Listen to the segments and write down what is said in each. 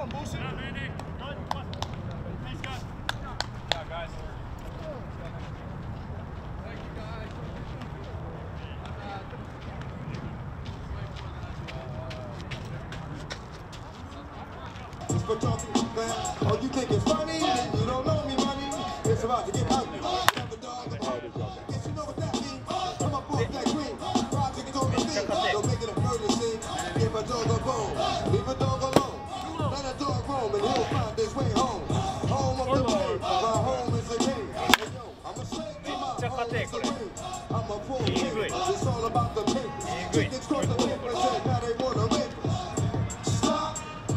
Oh, you think it's funny? You don't know me, money. It's about to get ugly. Guess you know what that means. Come up off that green. Project on the beat. Don't make it a murder scene. Give a dog a bone. Leave a dog alone. Let a dog roam and he'll find his way home. Home of the brave. My home is a cave. I'm a slave to my home is a wave. I'm a poor kid. It's all about the papers. Chickens cross the papers and now they want to rape us. Stop.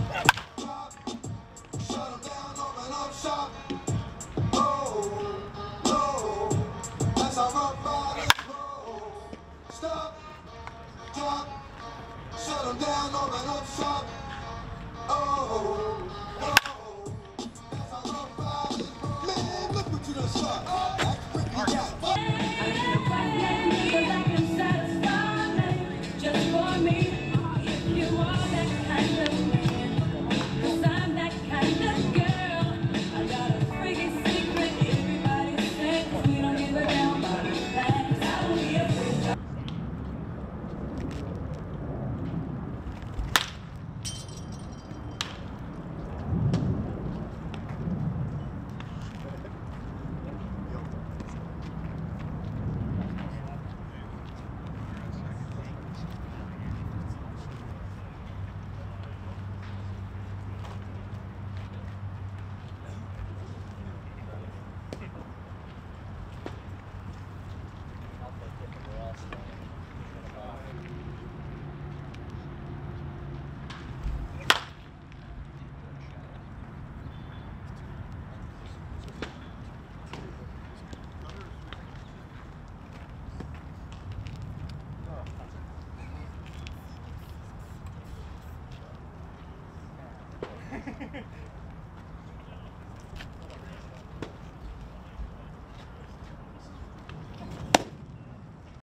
Shut them down, open up shop. Oh, no. That's how rough riders roll. Stop. Drop. Shut them down, open up shop. Oh, no. That's how rough riders roll. Man, look what you done shot. That's quick you got. Just for me, if you are that kind of man, 'cause I'm that kind of girl. I got a freaky secret, everybody says we don't give a damn about the facts. I don't be afraid.